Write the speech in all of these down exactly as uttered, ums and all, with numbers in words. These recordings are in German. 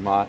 Mal.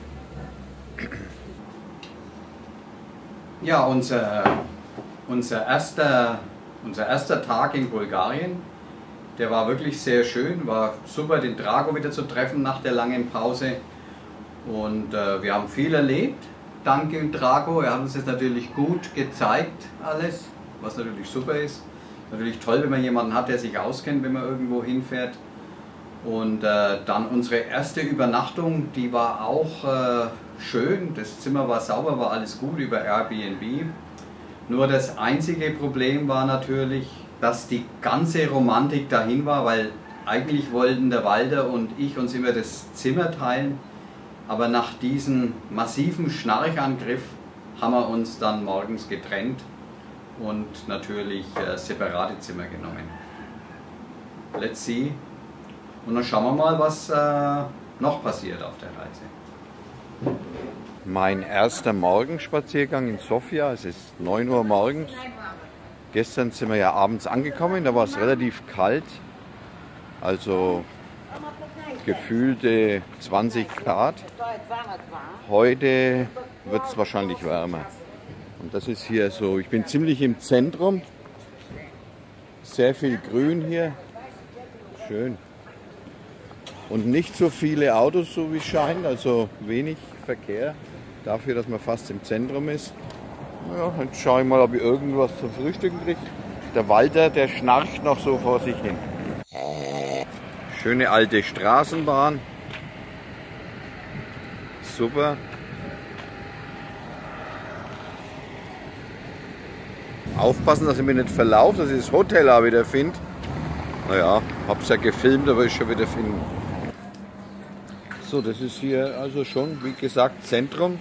Ja, unser, unser, erster, unser erster Tag in Bulgarien, der war wirklich sehr schön, war super, den Drago wieder zu treffen nach der langen Pause. Und äh, wir haben viel erlebt, danke Drago, er hat uns jetzt natürlich gut gezeigt alles, was natürlich super ist. Natürlich toll, wenn man jemanden hat, der sich auskennt, wenn man irgendwo hinfährt. Und äh, dann unsere erste Übernachtung, die war auch äh, schön, das Zimmer war sauber, war alles gut über Airbnb. Nur das einzige Problem war natürlich, dass die ganze Romantik dahin war, weil eigentlich wollten der Walter und ich uns immer das Zimmer teilen, aber nach diesem massiven Schnarchangriff haben wir uns dann morgens getrennt und natürlich äh, separate Zimmer genommen. Let's see. Und dann schauen wir mal, was äh, noch passiert auf der Reise. Mein erster Morgenspaziergang in Sofia, es ist neun Uhr morgens. Gestern sind wir ja abends angekommen, da war es relativ kalt, also gefühlte zwanzig Grad. Heute wird es wahrscheinlich wärmer. Und das ist hier so, ich bin ziemlich im Zentrum, sehr viel Grün hier, schön. Und nicht so viele Autos, so wie es scheint, also wenig Verkehr, dafür, dass man fast im Zentrum ist. Ja, jetzt schaue ich mal, ob ich irgendwas zum Frühstücken kriege. Der Walter, der schnarcht noch so vor sich hin. Schöne alte Straßenbahn. Super. Aufpassen, dass ich mich nicht verlaufe, dass ich das Hotel auch wieder finde. Naja, hab's ja gefilmt, aber ich schon wieder finden. So, das ist hier also schon, wie gesagt, Zentrum.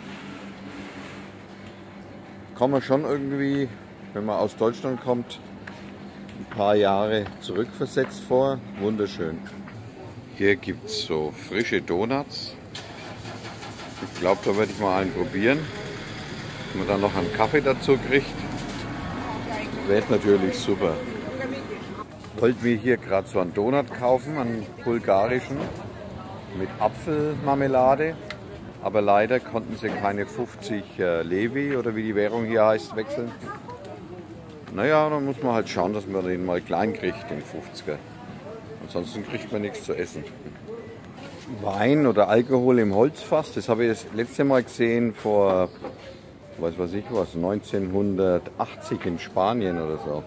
Kann man schon irgendwie, wenn man aus Deutschland kommt, ein paar Jahre zurückversetzt vor. Wunderschön. Hier gibt es so frische Donuts. Ich glaube, da werde ich mal einen probieren. Wenn man dann noch einen Kaffee dazu kriegt, wäre natürlich super. Ich wollte mir hier gerade so einen Donut kaufen, einen bulgarischen, mit Apfelmarmelade. Aber leider konnten sie keine fünfzig äh, Levi oder wie die Währung hier heißt wechseln. Naja, dann muss man halt schauen, dass man den mal klein kriegt, den fünfziger. Ansonsten kriegt man nichts zu essen. Wein oder Alkohol im Holzfass, das habe ich das letzte Mal gesehen vor, weiß was ich was, neunzehnhundertachtzig in Spanien oder so.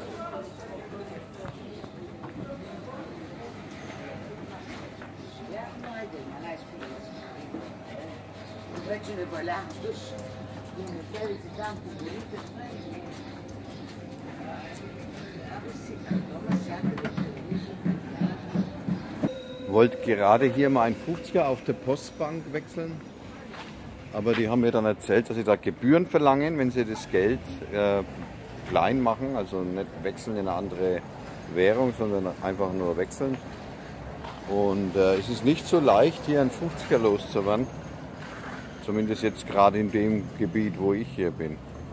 Wollte gerade hier mal ein fünfziger auf der Postbank wechseln, aber die haben mir dann erzählt, dass sie da Gebühren verlangen, wenn sie das Geld äh, klein machen, also nicht wechseln in eine andere Währung, sondern einfach nur wechseln. Und äh, es ist nicht so leicht, hier einen fünfziger loszuwerden. Zumindest jetzt gerade in dem Gebiet, wo ich hier bin.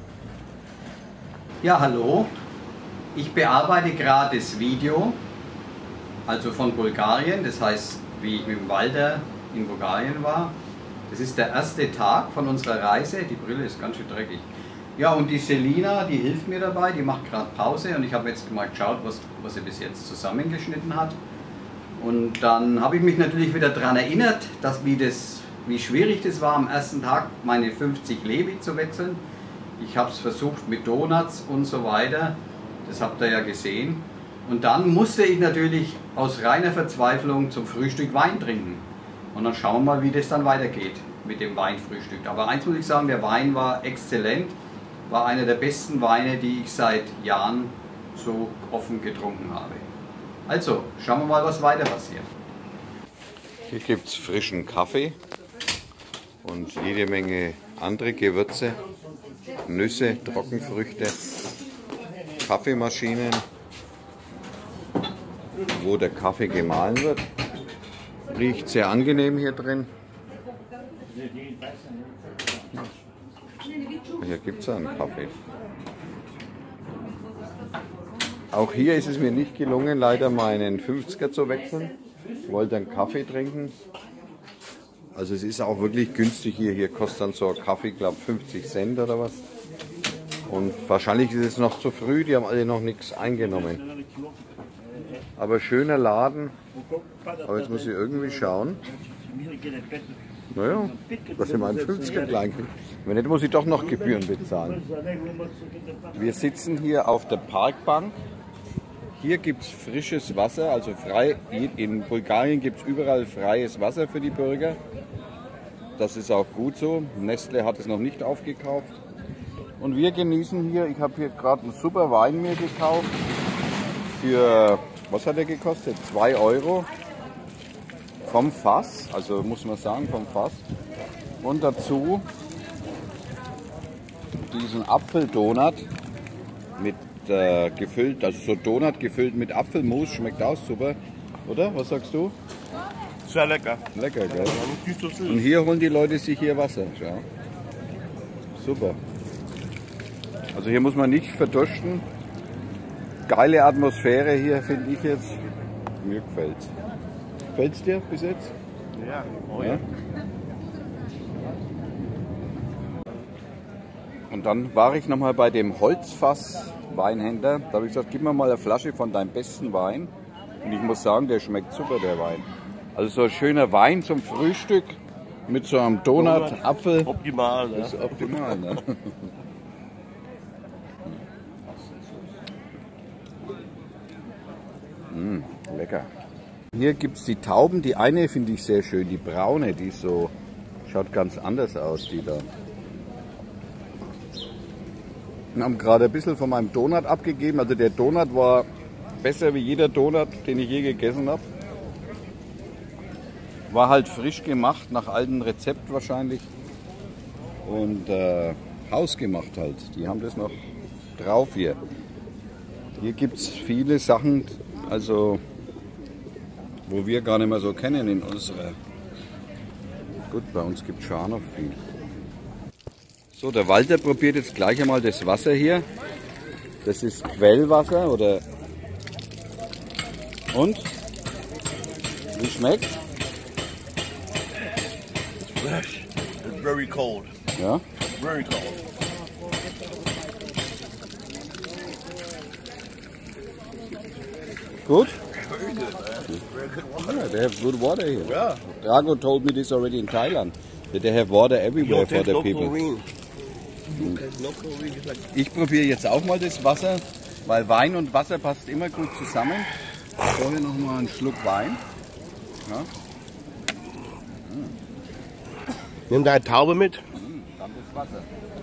Ja, hallo. Ich bearbeite gerade das Video, also von Bulgarien. Das heißt, wie ich mit dem Walter in Bulgarien war. Das ist der erste Tag von unserer Reise. Die Brille ist ganz schön dreckig. Ja, und die Selina, die hilft mir dabei. Die macht gerade Pause und ich habe jetzt mal geschaut, was, was sie bis jetzt zusammengeschnitten hat. Und dann habe ich mich natürlich wieder daran erinnert, dass wie das wie schwierig das war am ersten Tag, meine fünfzig Levi zu wechseln. Ich habe es versucht mit Donuts und so weiter, das habt ihr ja gesehen. Und dann musste ich natürlich aus reiner Verzweiflung zum Frühstück Wein trinken. Und dann schauen wir mal, wie das dann weitergeht mit dem Weinfrühstück. Aber eins muss ich sagen, der Wein war exzellent, war einer der besten Weine, die ich seit Jahren so offen getrunken habe. Also, schauen wir mal, was weiter passiert. Hier gibt es frischen Kaffee und jede Menge andere Gewürze, Nüsse, Trockenfrüchte, Kaffeemaschinen, wo der Kaffee gemahlen wird. Riecht sehr angenehm hier drin. Hier gibt es einen Kaffee. Auch hier ist es mir nicht gelungen, leider meinen fünfziger zu wechseln. Ich wollte einen Kaffee trinken. Also es ist auch wirklich günstig hier. Hier kostet dann so ein Kaffee, glaube ich, fünfzig Cent oder was. Und wahrscheinlich ist es noch zu früh, die haben alle noch nichts eingenommen. Aber schöner Laden. Aber jetzt muss ich irgendwie schauen. Naja, das sind mein fünfziger Kleinkind. Wenn nicht, muss ich doch noch Gebühren bezahlen. Wir sitzen hier auf der Parkbank. Hier gibt es frisches Wasser, also frei. In Bulgarien gibt es überall freies Wasser für die Bürger. Das ist auch gut so. Nestle hat es noch nicht aufgekauft. Und wir genießen hier, ich habe hier gerade einen super Wein mir gekauft. Für, was hat er gekostet? zwei Euro. Vom Fass, also muss man sagen, vom Fass. Und dazu diesen Apfeldonut mit äh, gefüllt, also so Donut gefüllt mit Apfelmus, schmeckt auch super, oder? Was sagst du? Sehr lecker. Lecker, gell? Und hier holen die Leute sich hier Wasser. Schau. Super. Also hier muss man nicht verdursten. Geile Atmosphäre hier, finde ich jetzt. Mir gefällt's. Gefällt's dir bis jetzt? Ja, oh ja. Ja. Und dann war ich nochmal bei dem Holzfass-Weinhändler. Da habe ich gesagt, gib mir mal eine Flasche von deinem besten Wein. Und ich muss sagen, der schmeckt super, der Wein. Also so ein schöner Wein zum Frühstück mit so einem Donut, Donut Apfel. Optimal, ne? Das ist optimal, ne? mm, lecker. Hier gibt es die Tauben. Die eine finde ich sehr schön, die braune, die ist so, schaut ganz anders aus, die da. Wir haben gerade ein bisschen von meinem Donut abgegeben. Also der Donut war besser wie jeder Donut, den ich je gegessen habe. War halt frisch gemacht, nach altem Rezept wahrscheinlich. Und äh, hausgemacht halt. Die haben das noch drauf hier. Hier gibt es viele Sachen, also wo wir gar nicht mehr so kennen in unserer. Gut, bei uns gibt es schon auch noch viel. So, der Walter probiert jetzt gleich einmal das Wasser hier. Das ist Quellwasser oder. Und? Wie schmeckt's? It's fresh. It's very cold. Ja? Very cold. Good? Very good, man. Very good water. Yeah, they have good water here. Yeah. Drago told me this already in Thailand. That they have water everywhere for the no people. chlorine. No chlorine, just like Ich probiere jetzt auch mal das Wasser, weil Wein und Wasser passt immer gut zusammen. Vorher noch mal einen Schluck Wein. Ja. Nimm deine Taube mit. Mm, dann das Wasser.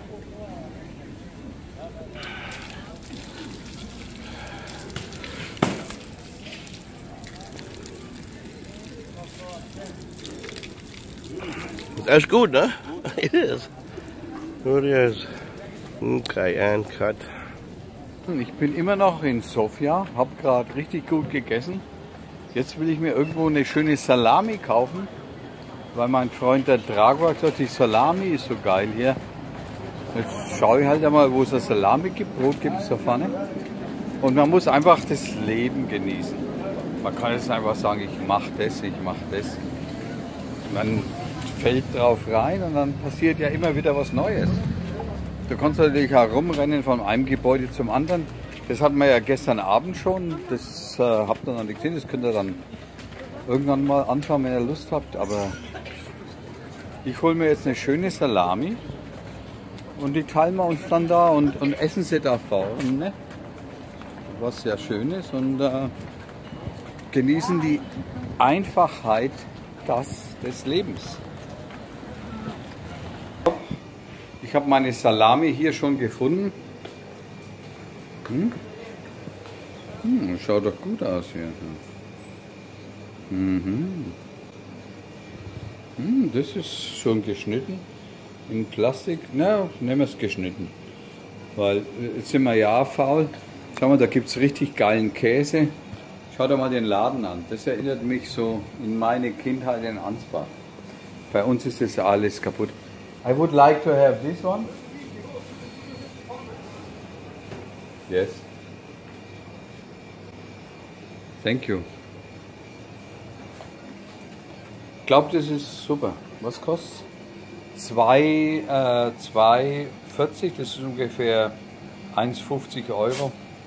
That's good, ne? It is. It is. Okay, and cut. Ich bin immer noch in Sofia, habe gerade richtig gut gegessen. Jetzt will ich mir irgendwo eine schöne Salami kaufen, weil mein Freund der Drago hat gesagt, die Salami ist so geil hier. Jetzt schaue ich halt einmal, wo es eine Salami gibt. Brot gibt es da vorne. Und man muss einfach das Leben genießen. Man kann jetzt einfach sagen, ich mache das, ich mache das. Man fällt drauf rein und dann passiert ja immer wieder was Neues. Du kannst natürlich herumrennen von einem Gebäude zum anderen. Das hatten wir ja gestern Abend schon. Das äh, habt ihr noch nicht gesehen. Das könnt ihr dann irgendwann mal anschauen, wenn ihr Lust habt. Aber ich hole mir jetzt eine schöne Salami und die teilen wir uns dann da und, und essen sie da vorne. Was sehr schön ist und äh, genießen die Einfachheit das, des Lebens. Ich habe meine Salami hier schon gefunden. Hm? Hm, schaut doch gut aus hier. Mhm. Hm, das ist schon geschnitten. In Plastik. Na, nehmen wir es geschnitten. Weil jetzt sind wir ja faul. Schau mal, da gibt es richtig geilen Käse. Schaut doch mal den Laden an. Das erinnert mich so in meine Kindheit in Ansbach. Bei uns ist das alles kaputt. I would like to have this one. Yes. Thank you. Ich glaube, das ist super. Was kostet es? zwei Euro vierzig, das ist ungefähr eins fünfzig Euro.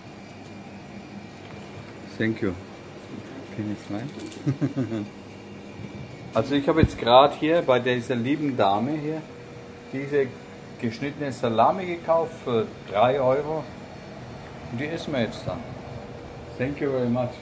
Thank you. Can you smile? Also ich habe jetzt gerade hier bei dieser lieben Dame hier diese geschnittene Salami gekauft für drei Euro. Und die essen wir jetzt dann. Thank you very much.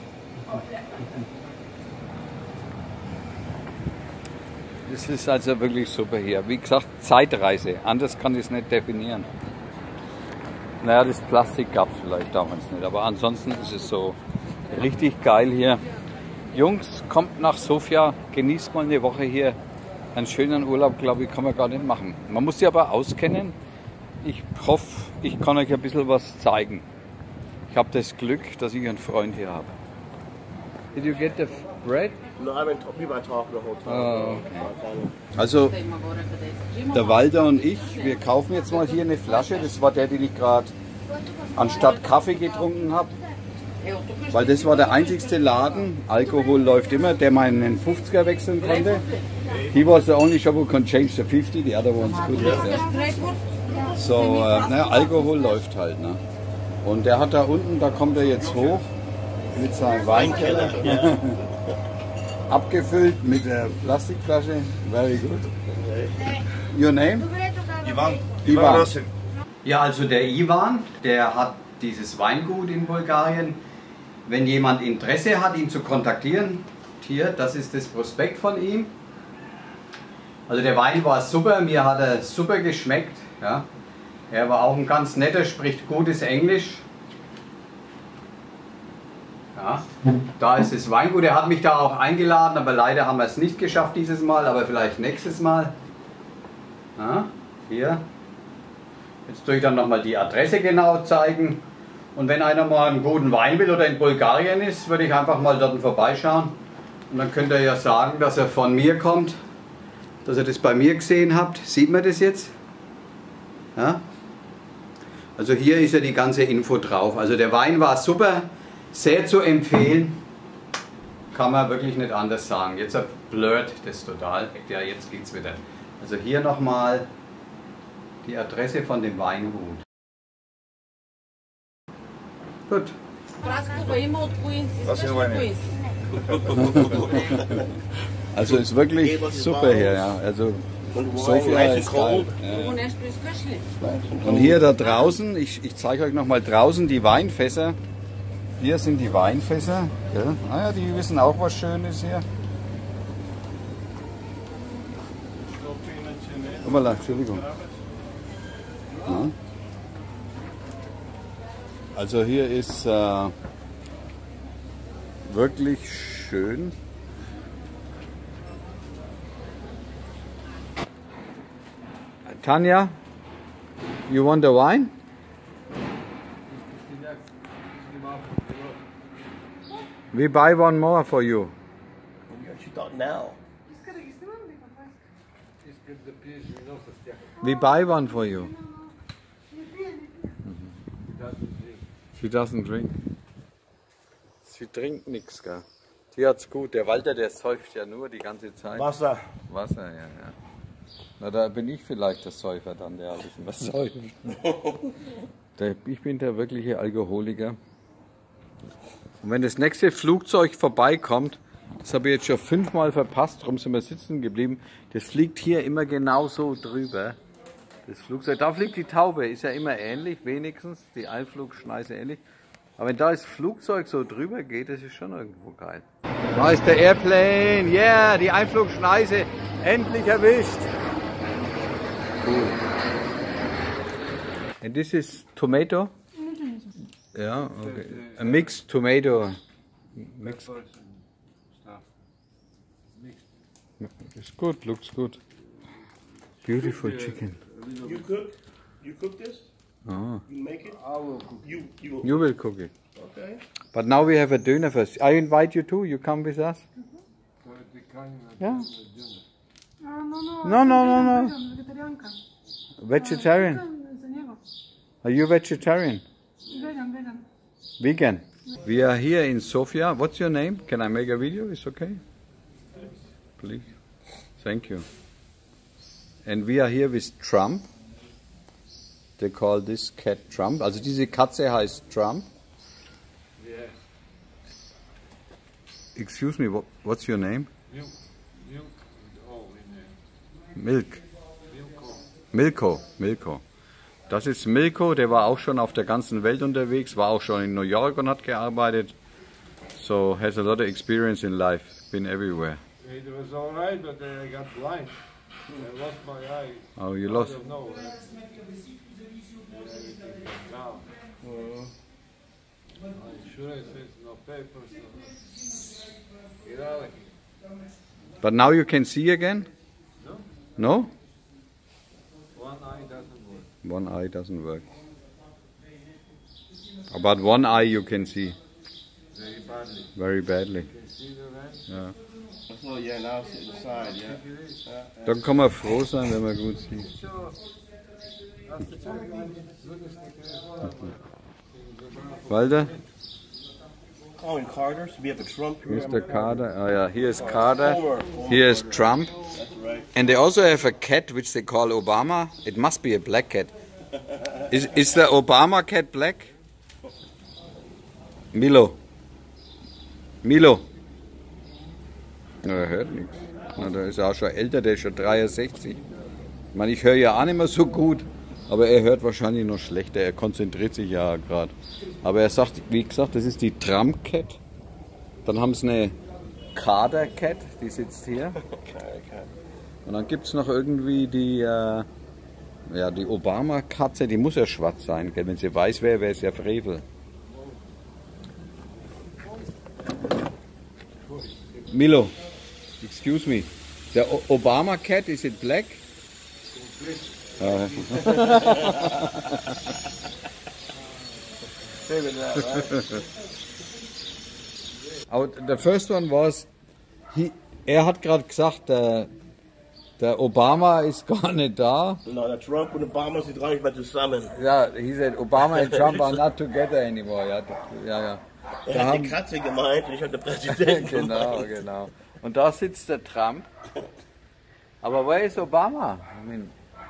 Das ist also wirklich super hier. Wie gesagt, Zeitreise. Anders kann ich es nicht definieren. Naja, das Plastik gab es vielleicht damals nicht. Aber ansonsten ist es so richtig geil hier. Jungs, kommt nach Sofia, genießt mal eine Woche hier. Einen schönen Urlaub, glaube ich, kann man gar nicht machen. Man muss sich aber auskennen. Ich hoffe, ich kann euch ein bisschen was zeigen. Ich habe das Glück, dass ich einen Freund hier habe. Did you get the bread? No, I mean, we were talking the whole time. Oh, okay. Also, der Walter und ich, wir kaufen jetzt mal hier eine Flasche. Das war der, den ich gerade anstatt Kaffee getrunken habe. Weil das war der einzigste Laden, Alkohol läuft immer, der meinen fünfziger wechseln konnte. He was the only shop who can change the fifty, the other one's good. Yeah. So, äh, naja, Alkohol läuft halt. Ne? Und der hat da unten, da kommt er jetzt hoch mit seinem Weinkeller. Abgefüllt mit der Plastikflasche. Very good. Your name? Ivan. Ivan. Ja, also der Ivan, der hat dieses Weingut in Bulgarien. Wenn jemand Interesse hat, ihn zu kontaktieren, hier, das ist das Prospekt von ihm. Also der Wein war super, mir hat er super geschmeckt. Ja. Er war auch ein ganz netter, spricht gutes Englisch. Ja. Da ist das Weingut, er hat mich da auch eingeladen, aber leider haben wir es nicht geschafft dieses Mal, aber vielleicht nächstes Mal. Ja. Hier. Jetzt tue ich dann nochmal die Adresse genau zeigen. Und wenn einer mal einen guten Wein will oder in Bulgarien ist, würde ich einfach mal dort vorbeischauen. Und dann könnt ihr ja sagen, dass er von mir kommt, dass ihr das bei mir gesehen habt. Sieht man das jetzt? Ja? Also hier ist ja die ganze Info drauf. Also der Wein war super, sehr zu empfehlen. Kann man wirklich nicht anders sagen. Jetzt blurrt das total. Ja, jetzt geht's wieder. Also hier nochmal die Adresse von dem Weingut. Gut. Also ist wirklich super hier, ja. Also Sofia ist geil. Ja. Und hier da draußen, ich, ich zeige euch nochmal draußen die Weinfässer. Hier sind die Weinfässer. Ja. Ah ja, die wissen auch, was schön ist hier. Hoppala, Entschuldigung. Ja. Also hier ist äh, wirklich schön. Tanja, you want the wine? We buy one more for you. She thought now. We buy one for you. She doesn't drink. Sie trinkt nichts, gell? Die hat's gut. Der Walter, der säuft ja nur die ganze Zeit. Wasser. Wasser, ja, ja. Na, da bin ich vielleicht der Säufer dann, der ein bisschen was säuft. Der, ich bin der wirkliche Alkoholiker. Und wenn das nächste Flugzeug vorbeikommt, das habe ich jetzt schon fünfmal verpasst, darum sind wir sitzen geblieben, das fliegt hier immer genauso drüber. Das Flugzeug, da fliegt die Taube, ist ja immer ähnlich, wenigstens, die Einflugschneise ähnlich. Aber wenn da das Flugzeug so drüber geht, das ist schon irgendwo geil. Da ist der Airplane, yeah, die Einflugschneise, endlich erwischt. Cool. And this is tomato? Yeah, okay. A mixed tomato. Mixed. It's good, looks good. Beautiful chicken. You cook? You cook this? Oh. You make it? I will cook. You, you will You will cook it. Okay. But now we have a dinner first. I invite you too. You come with us? Yeah. No, no, no, no. Vegetarian. Are you vegetarian? Vegan, vegan. Vegan. We are here in Sofia. What's your name? Can I make a video? It's okay? Please. Thank you. And we are here with Trump. They call this cat Trump. Also diese Katze heißt Trump. Yes. Excuse me, what, what's your name? Milk. Milk. Oh, in Milk. Milko. Milko. Milko. Das ist Milko, der war auch schon auf der ganzen Welt unterwegs, war auch schon in New York und hat gearbeitet. So has a lot of experience in life, been everywhere. It was all right, but then I got blind. I lost my eye. Oh, you lost. I don't know. Now. Insurance is no papers. No. Get out of here. But now you can see again? No? No? One eye doesn't work. One eye doesn't work. But one eye you can see. Very badly. Very badly. You can see the red? Ja. Oh, yeah, now it's inside, yeah. Dann kann man froh sein, wenn man gut sieht. So, after ten minutes, look at the Walter, Calling Carter, so we have a Trump here. Mister Carter. Ah ja, here is Carter. Here is Trump. That's right. And they also have a cat which they call Obama. It must be a black cat. Is, is the Obama cat black? Milo. Milo. Na, er hört nichts. Na, der ist auch schon älter, der ist schon dreiundsechzig. Ich meine, ich höre ja auch nicht mehr so gut, aber er hört wahrscheinlich noch schlechter. Er konzentriert sich ja gerade. Aber er sagt, wie gesagt, das ist die Trump Cat. Dann haben sie eine Carter Cat, die sitzt hier. Und dann gibt es noch irgendwie die, äh, ja, die Obama-Katze, die muss ja schwarz sein. Gell? Wenn sie weiß wäre, wäre es ja Frevel. Milo, excuse me. The o Obama cat, is it black? Uh, oh, the first one was, he, er hat gerade gesagt, der, der Obama ist gar nicht da. No, der Trump und Obama sind gar nicht mehr zusammen. Ja, he said, Obama and Trump are not together anymore. Ja, ja, ja. Er Da hat haben- die Katze gemeint und ich habe den Präsidenten Genau, gemeint. genau. Und da sitzt der Trump. Aber where is Obama? I mean,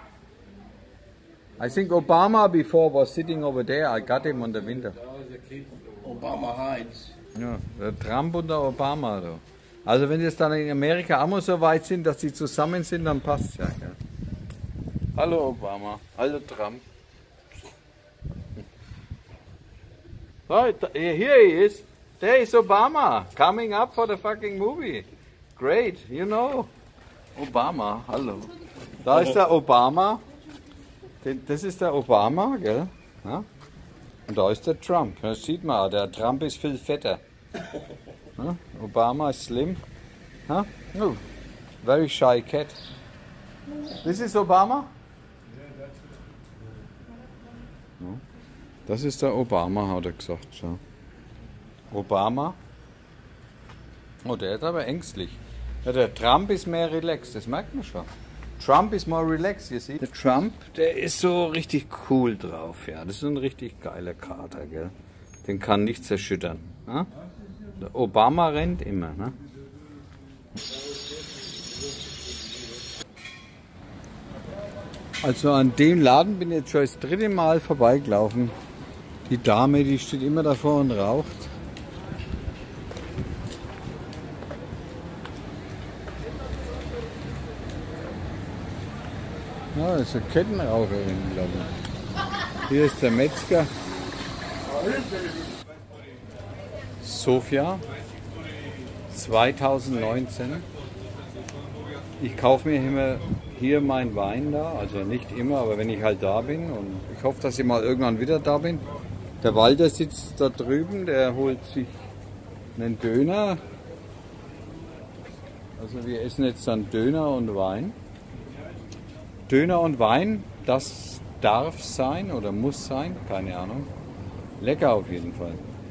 I think Obama before was sitting over there. I got him on the window. Obama hides. Ja, der Trump und der Obama. Da. Also wenn jetzt dann in Amerika auch mal so weit sind, dass sie zusammen sind, dann passt es ja. Gell? Hallo Obama, hallo Trump. Right, here he is. There is Obama coming up for the fucking movie. Great, you know. Obama, hallo. Da ist der Obama. Den- Das ist der Obama, gell? Ja? Und da ist der Trump. Das sieht man auch. Der Trump ist viel fetter. Ja? Obama ist slim. Ja? Oh, very shy cat. This is Obama? Ja. Das ist der Obama, hat er gesagt. Schau. Obama. Oh, der ist aber ängstlich. Ja, der Trump ist mehr relaxed, das merkt man schon. Trump ist more relaxed, you see. Der Trump, der ist so richtig cool drauf, ja. Das ist ein richtig geiler Kater, gell. Den kann nichts erschüttern. Ne? Der Obama rennt immer, ne? Also an dem Laden bin ich jetzt schon das dritte Mal vorbeigelaufen. Die Dame, die steht immer davor und raucht. Ja, das ist eine Kettenraucherin, glaube ich. Hier ist der Metzger. Sofia, zweitausendneunzehn. Ich kaufe mir immer hier meinen Wein da, also nicht immer, aber wenn ich halt da bin, und ich hoffe, dass ich mal irgendwann wieder da bin. Der Walter sitzt da drüben, der holt sich einen Döner. Also wir essen jetzt dann Döner und Wein. Döner und Wein, das darf sein oder muss sein, keine Ahnung. Lecker auf jeden Fall.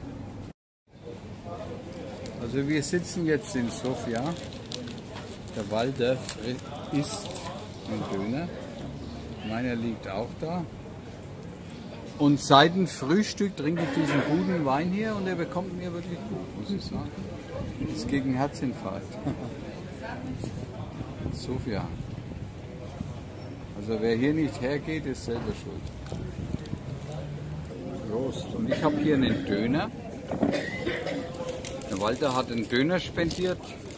Also wir sitzen jetzt in Sofia. Der Walter isst einen Döner. Meiner liegt auch da. Und seit dem Frühstück trinke ich diesen guten Wein hier und der bekommt mir wirklich gut, muss ich sagen. Das ist gegen Herzinfarkt. Sofia. Also wer hier nicht hergeht, ist selber schuld. Prost. Und ich habe hier einen Döner. Der Walter hat einen Döner spendiert.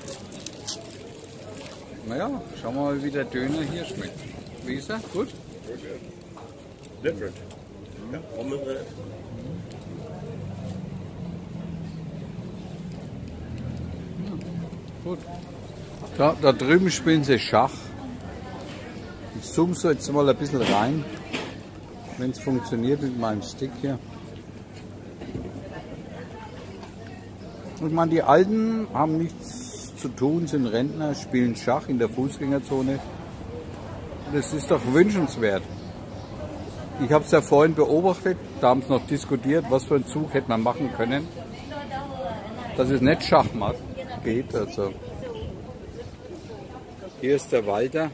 Naja, schauen wir mal, wie der Döner hier schmeckt. Wie ist er? Gut? Different. Ja, Pommes. Gut. Da, da drüben spielen sie Schach. Ich zoome so jetzt mal ein bisschen rein, wenn es funktioniert mit meinem Stick hier. Ich meine, die Alten haben nichts zu tun, sind Rentner, spielen Schach in der Fußgängerzone. Das ist doch wünschenswert. Ich habe es ja vorhin beobachtet, da haben sie noch diskutiert, was für einen Zug hätte man machen können, dass es nicht Schachmatt geht. Also. Hier ist der Walter.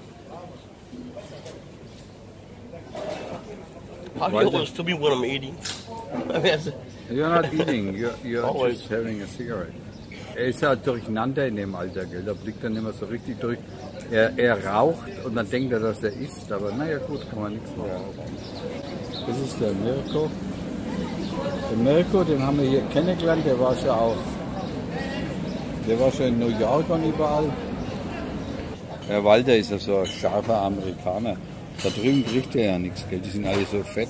How do you always to me when I'm eating? You're not eating, you're, you're Always. just having a cigarette. Er ist halt durcheinander in dem Alter, gell? Da blickt er nicht mehr so richtig durch. Er, er raucht und dann denkt er, dass er isst, aber naja gut, kann man nichts machen. Das ist der Mirko. Der Mirko, den haben wir hier kennengelernt, der war schon auch, der war schon in New York und überall. Der Walter ist ja so ein scharfer Amerikaner. Da drüben kriegt er ja nichts, gell? Die sind alle so fett.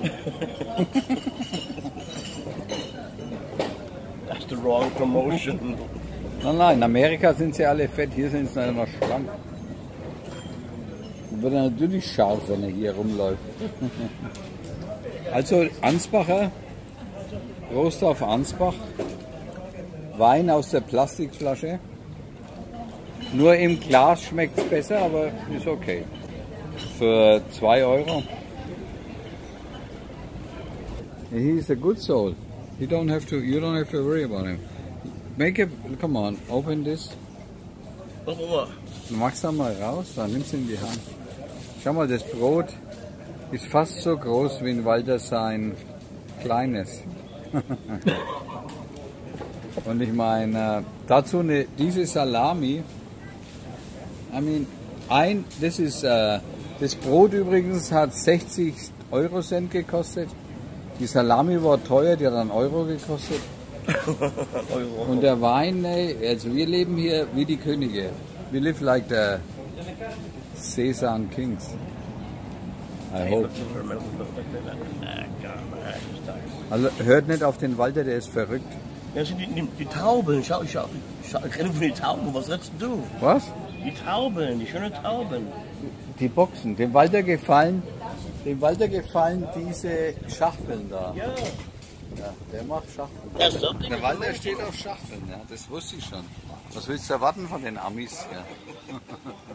That's the wrong promotion. Nein, nein, in Amerika sind sie alle fett, hier sind sie noch schlank. Dann wird er natürlich scharf, wenn er hier rumläuft. Also Ansbacher, Prost auf Ansbach, Wein aus der Plastikflasche. Nur im Glas schmeckt es besser, aber ist okay. Für zwei Euro. He is a good soul. You don't have to. You don't have to worry about him. Make it. Come on. Open this. What, what? Mach's da mal raus. Dann nimm's in die Hand. Schau mal, das Brot ist fast so groß wie in Walter sein kleines. Und ich meine, dazu eine, diese Salami. I mean, ein, das ist, uh, das Brot übrigens hat sechzig Euro Cent gekostet. Die Salami war teuer, die hat einen Euro gekostet. Und der Wein, ey, also wir leben hier wie die Könige. We live like the Caesar Kings. I hope. Also hört nicht auf den Walter, der ist verrückt. Ja, die, die, die Tauben, schau, schau, schau, ich rede von den Tauben, was redest du? Was? Die Tauben, die schönen Tauben. Die Boxen. Dem Walter gefallen, dem Walter gefallen diese Schachteln da. Ja. Ja, der macht Schachteln. Ja, something Der Walter steht auf Schachteln, ja, das wusste ich schon. Was willst du erwarten von den Amis? Ja.